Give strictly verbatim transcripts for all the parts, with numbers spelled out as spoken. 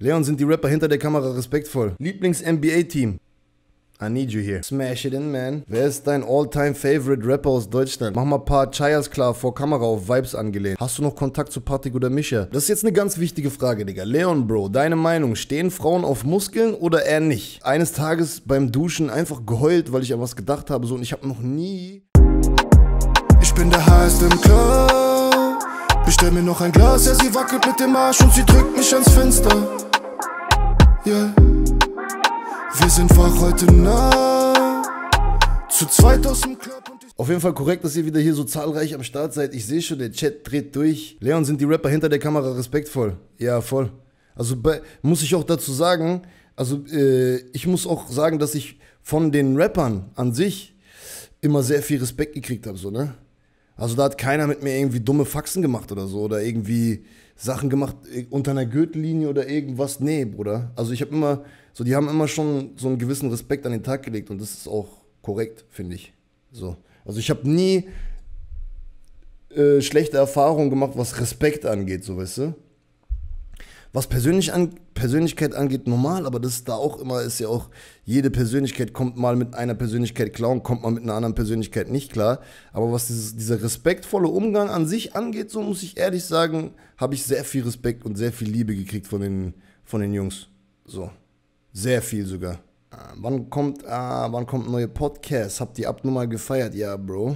Leon, sind die Rapper hinter der Kamera respektvoll? Lieblings-N B A-Team? I need you here. Smash it in, man. Wer ist dein All-Time-Favorite-Rapper aus Deutschland? Mach mal ein paar Chayas klar, vor Kamera auf Vibes angelehnt. Hast du noch Kontakt zu Patrick oder Mischa? Das ist jetzt eine ganz wichtige Frage, Digga. Leon, Bro, deine Meinung, stehen Frauen auf Muskeln oder eher nicht? Eines Tages beim Duschen einfach geheult, weil ich an was gedacht habe, so, und ich habe noch nie... Ich bin der Heiße im Club. Bestell mir noch ein Glas, ja, sie wackelt mit dem Arsch und sie drückt mich ans Fenster. Yeah. Wir sind wach heute Nacht, zu zweit aus dem Club und Auf jeden Fall korrekt, dass ihr wieder hier so zahlreich am Start seid. Ich sehe schon, der Chat dreht durch. Leon, sind die Rapper hinter der Kamera respektvoll? Ja, voll. Also bei, muss ich auch dazu sagen, also äh, ich muss auch sagen, dass ich von den Rappern an sich immer sehr viel Respekt gekriegt habe, so, ne? Also da hat keiner mit mir irgendwie dumme Faxen gemacht oder so oder irgendwie Sachen gemacht unter einer Gürtellinie oder irgendwas. Nee, Bruder. Also ich habe immer, so die haben immer schon so einen gewissen Respekt an den Tag gelegt und das ist auch korrekt, finde ich. So. Also ich habe nie äh, schlechte Erfahrungen gemacht, was Respekt angeht, so, weißt du. Was Persönlich an, Persönlichkeit angeht, normal, aber das ist da auch immer, ist ja auch, jede Persönlichkeit kommt mal mit einer Persönlichkeit klar und kommt mal mit einer anderen Persönlichkeit nicht klar. Aber was dieses, dieser respektvolle Umgang an sich angeht, so muss ich ehrlich sagen, habe ich sehr viel Respekt und sehr viel Liebe gekriegt von den, von den Jungs. So. Sehr viel sogar. Ah, wann kommt, ah, wann kommt ein neuer Podcast? Habt ihr abnormal gefeiert? Ja, Bro.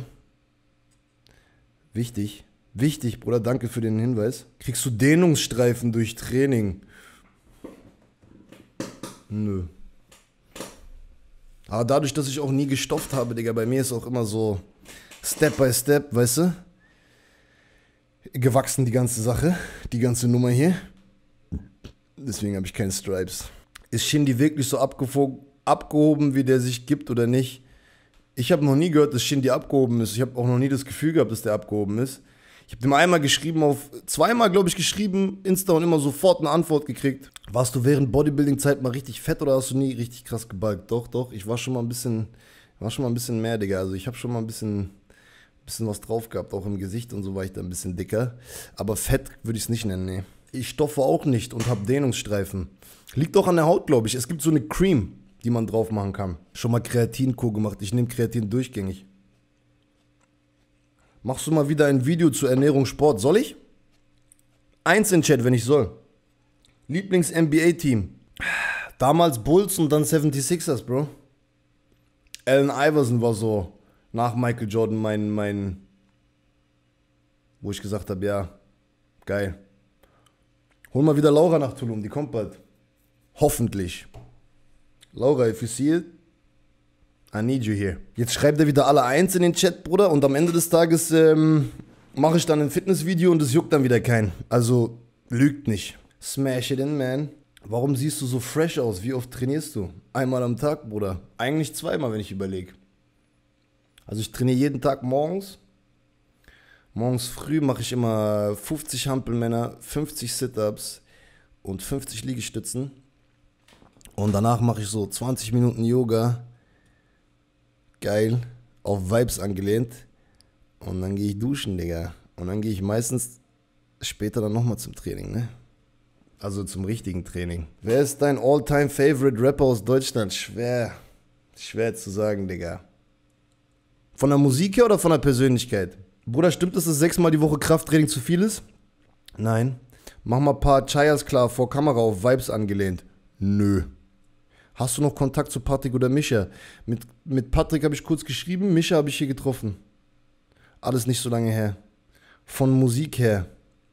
Wichtig. Wichtig, Bruder, danke für den Hinweis. Kriegst du Dehnungsstreifen durch Training? Nö. Aber dadurch, dass ich auch nie gestofft habe, Digga, bei mir ist auch immer so Step by Step, weißt du? Gewachsen die ganze Sache, die ganze Nummer hier. Deswegen habe ich keine Stripes. Ist Shindy wirklich so abgehoben, wie der sich gibt oder nicht? Ich habe noch nie gehört, dass Shindy abgehoben ist. Ich habe auch noch nie das Gefühl gehabt, dass der abgehoben ist. Ich habe dem einmal geschrieben, auf zweimal, glaube ich, geschrieben, Insta und immer sofort eine Antwort gekriegt. Warst du während Bodybuilding-Zeit mal richtig fett oder hast du nie richtig krass gebalgt? Doch, doch, ich war schon mal ein bisschen, war schon mal ein bisschen mehr, Digga. Also ich habe schon mal ein bisschen, bisschen was drauf gehabt, auch im Gesicht und so war ich da ein bisschen dicker. Aber fett würde ich es nicht nennen, nee. Ich stoffe auch nicht und habe Dehnungsstreifen. Liegt auch an der Haut, glaube ich. Es gibt so eine Cream, die man drauf machen kann. Schon mal Kreatin-Kur gemacht. Ich nehme Kreatin durchgängig. Machst du mal wieder ein Video zur Ernährung, Sport? Soll ich? Eins in Chat, wenn ich soll. Lieblings-N B A-Team. Damals Bulls und dann seventy-sixers, Bro. Allen Iverson war so nach Michael Jordan mein, mein, wo ich gesagt habe, ja, geil. Hol mal wieder Laura nach Tulum, die kommt bald. Hoffentlich. Laura, if you see it, I need you here. Jetzt schreibt er wieder alle eins in den Chat, Bruder, und am Ende des Tages ähm, mache ich dann ein Fitnessvideo und es juckt dann wieder keinen. Also, lügt nicht. Smash it in, man. Warum siehst du so fresh aus? Wie oft trainierst du? Einmal am Tag, Bruder. Eigentlich zweimal, wenn ich überlege. Also ich trainiere jeden Tag morgens. Morgens früh mache ich immer fünfzig Hampelmänner, fünfzig Sit-Ups und fünfzig Liegestützen. Und danach mache ich so zwanzig Minuten Yoga. Geil. Auf Vibes angelehnt. Und dann gehe ich duschen, Digga. Und dann gehe ich meistens später dann nochmal zum Training, ne? Also zum richtigen Training. Wer ist dein All-Time-Favorite-Rapper aus Deutschland? Schwer. Schwer zu sagen, Digga. Von der Musik her oder von der Persönlichkeit? Bruder, stimmt es, dass sechsmal die Woche Krafttraining zu viel ist? Nein. Mach mal ein paar Chayas klar, vor Kamera auf Vibes angelehnt. Nö. Hast du noch Kontakt zu Patrick oder Mischa? Mit, mit Patrick habe ich kurz geschrieben, Mischa habe ich hier getroffen. Alles nicht so lange her. Von Musik her.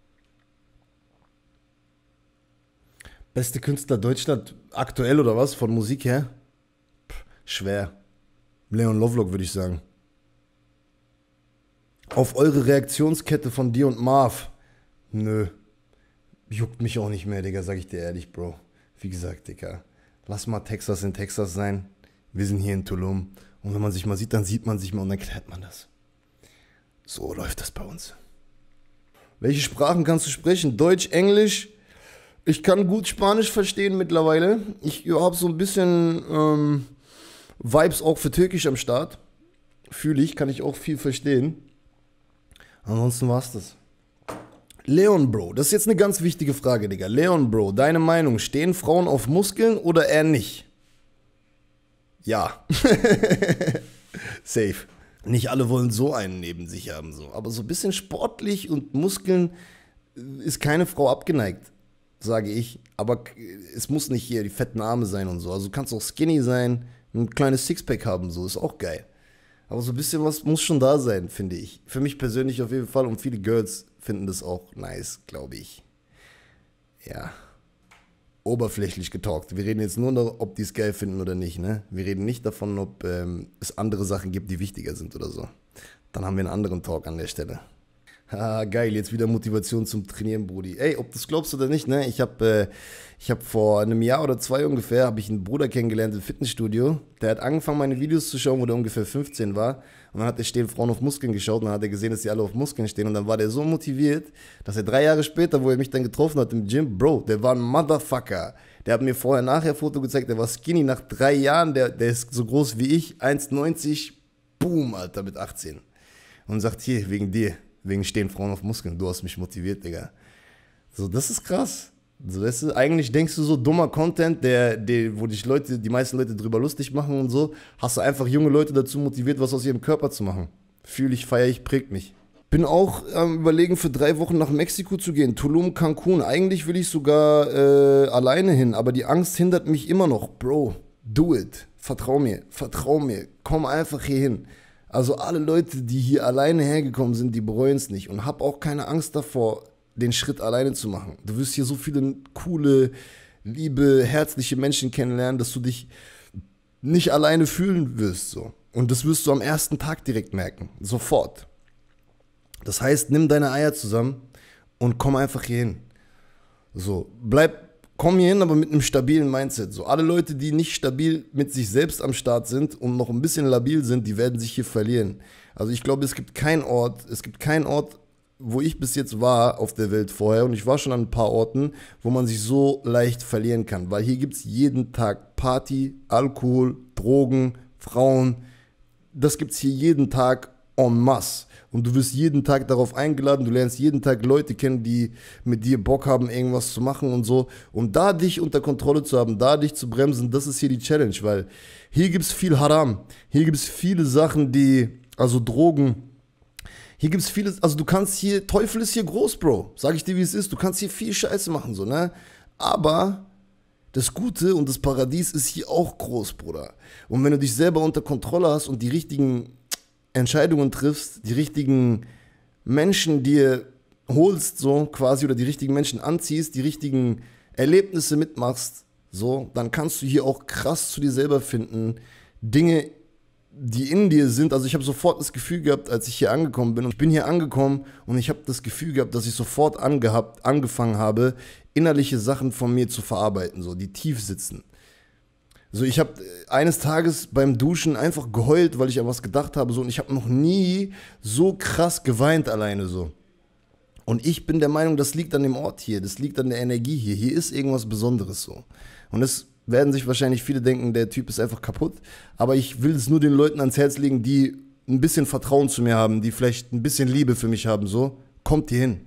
Beste Künstler Deutschland, aktuell oder was? Von Musik her? Pff, schwer. Leon Lovelock würde ich sagen. Auf eure Reaktionskette von dir und Marv? Nö. Juckt mich auch nicht mehr, Digga, sag ich dir ehrlich, Bro. Wie gesagt, Digga, lass mal Texas in Texas sein. Wir sind hier in Tulum. Und wenn man sich mal sieht, dann sieht man sich mal und dann klärt man das. So läuft das bei uns. Welche Sprachen kannst du sprechen? Deutsch, Englisch? Ich kann gut Spanisch verstehen mittlerweile. Ich habe so ein bisschen ähm, Vibes auch für Türkisch am Start. Fühle ich, kann ich auch viel verstehen. Ansonsten war's das. Leon, Bro, das ist jetzt eine ganz wichtige Frage, Digga. Leon, Bro, deine Meinung, stehen Frauen auf Muskeln oder eher nicht? Ja. Safe. Nicht alle wollen so einen neben sich haben, so. Aber so ein bisschen sportlich und Muskeln ist keine Frau abgeneigt, sage ich. Aber es muss nicht hier die fetten Arme sein und so. Also du kannst auch skinny sein, ein kleines Sixpack haben, so, ist auch geil. Aber so ein bisschen was muss schon da sein, finde ich. Für mich persönlich auf jeden Fall und viele Girls finden das auch nice, glaube ich. Ja. Oberflächlich getalkt. Wir reden jetzt nur noch, ob die es geil finden oder nicht, ne? Wir reden nicht davon, ob ähm, es andere Sachen gibt, die wichtiger sind oder so. Dann haben wir einen anderen Talk an der Stelle. Ah, geil, jetzt wieder Motivation zum Trainieren, Brudi. Ey, ob du es glaubst oder nicht, ne? Ich habe äh, ich hab vor einem Jahr oder zwei ungefähr, habe ich einen Bruder kennengelernt im Fitnessstudio. Der hat angefangen, meine Videos zu schauen, wo der ungefähr fünfzehn war. Und dann hat er stehen Frauen auf Muskeln geschaut und dann hat er gesehen, dass die alle auf Muskeln stehen. Und dann war der so motiviert, dass er drei Jahre später, wo er mich dann getroffen hat im Gym, Bro, der war ein Motherfucker. Der hat mir vorher nachher Foto gezeigt, der war skinny nach drei Jahren, der, der ist so groß wie ich, eins neunzig, boom, Alter, mit achtzehn. Und sagt, hier, wegen dir. Wegen stehen Frauen auf Muskeln. Du hast mich motiviert, Digga. So, das ist krass. So, weißt du, eigentlich denkst du so, dummer Content, der, der, wo dich Leute, die meisten Leute drüber lustig machen und so, hast du einfach junge Leute dazu motiviert, was aus ihrem Körper zu machen. Fühl ich, feier ich, prägt mich. Bin auch am ähm, überlegen, für drei Wochen nach Mexiko zu gehen. Tulum, Cancun. Eigentlich will ich sogar äh, alleine hin, aber die Angst hindert mich immer noch. Bro, do it. Vertrau mir, vertrau mir. Komm einfach hier hin. Also alle Leute, die hier alleine hergekommen sind, die bereuen es nicht. Und hab auch keine Angst davor, den Schritt alleine zu machen. Du wirst hier so viele coole, liebe, herzliche Menschen kennenlernen, dass du dich nicht alleine fühlen wirst. So. Und das wirst du am ersten Tag direkt merken. Sofort. Das heißt, nimm deine Eier zusammen und komm einfach hier hin. So, bleib, komm hier hin, aber mit einem stabilen Mindset. So, alle Leute, die nicht stabil mit sich selbst am Start sind und noch ein bisschen labil sind, die werden sich hier verlieren. Also ich glaube, es gibt keinen Ort, es gibt keinen Ort, wo ich bis jetzt war auf der Welt vorher, und ich war schon an ein paar Orten, wo man sich so leicht verlieren kann. Weil hier gibt es jeden Tag Party, Alkohol, Drogen, Frauen. Das gibt es hier jeden Tag en masse. Und du wirst jeden Tag darauf eingeladen, du lernst jeden Tag Leute kennen, die mit dir Bock haben, irgendwas zu machen und so. Und da dich unter Kontrolle zu haben, da dich zu bremsen, das ist hier die Challenge, weil hier gibt es viel Haram. Hier gibt es viele Sachen, die, also Drogen, hier gibt es vieles, also du kannst hier, Teufel ist hier groß, Bro. Sag ich dir, wie es ist, du kannst hier viel Scheiße machen, so, ne? Aber das Gute und das Paradies ist hier auch groß, Bruder. Und wenn du dich selber unter Kontrolle hast und die richtigen Entscheidungen triffst, die richtigen Menschen dir holst, so quasi, oder die richtigen Menschen anziehst, die richtigen Erlebnisse mitmachst, so, dann kannst du hier auch krass zu dir selber finden, Dinge, die in dir sind. Also ich habe sofort das Gefühl gehabt, als ich hier angekommen bin, und ich bin hier angekommen und ich habe das Gefühl gehabt, dass ich sofort angehabt, angefangen habe, innerliche Sachen von mir zu verarbeiten, so, die tief sitzen. So, ich habe eines Tages beim Duschen einfach geheult, weil ich an was gedacht habe, so, und ich habe noch nie so krass geweint alleine, so. Und ich bin der Meinung, das liegt an dem Ort hier, das liegt an der Energie hier, hier ist irgendwas Besonderes, so. Und es werden sich wahrscheinlich viele denken, der Typ ist einfach kaputt, aber ich will es nur den Leuten ans Herz legen, die ein bisschen Vertrauen zu mir haben, die vielleicht ein bisschen Liebe für mich haben, so, kommt hier hin.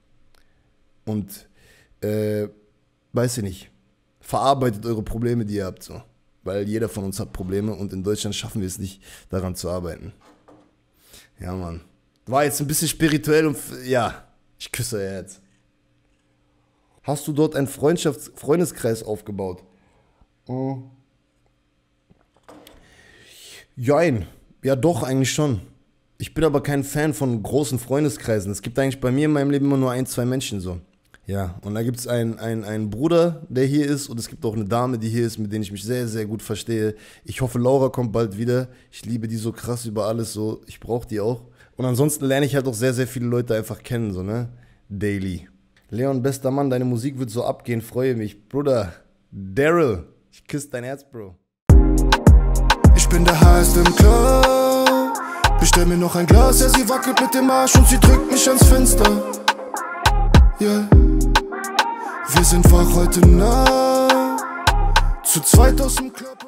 Und, äh, weiß ich nicht, verarbeitet eure Probleme, die ihr habt, so. Weil jeder von uns hat Probleme und in Deutschland schaffen wir es nicht, daran zu arbeiten. Ja, Mann. War jetzt ein bisschen spirituell und ja, ich küsse euer Herz. Hast du dort einen Freundschafts- Freundeskreis aufgebaut? Oh. Jein. Ja, doch, eigentlich schon. Ich bin aber kein Fan von großen Freundeskreisen. Es gibt eigentlich bei mir in meinem Leben immer nur ein, zwei Menschen so. Ja, und da gibt es einen, einen, einen Bruder, der hier ist, und es gibt auch eine Dame, die hier ist, mit der ich mich sehr, sehr gut verstehe. Ich hoffe, Laura kommt bald wieder. Ich liebe die so krass über alles, so. Ich brauche die auch. Und ansonsten lerne ich halt auch sehr, sehr viele Leute einfach kennen, so, ne? Daily. Leon, bester Mann, deine Musik wird so abgehen, freue mich. Bruder, Daryl, ich küsse dein Herz, Bro. Ich bin der Heiß im Club. Bestell mir noch ein Glas, ja, sie wackelt mit dem Arsch und sie drückt mich ans Fenster. Yeah. Wir sind wach heute Nacht, zu zweit aus dem Club.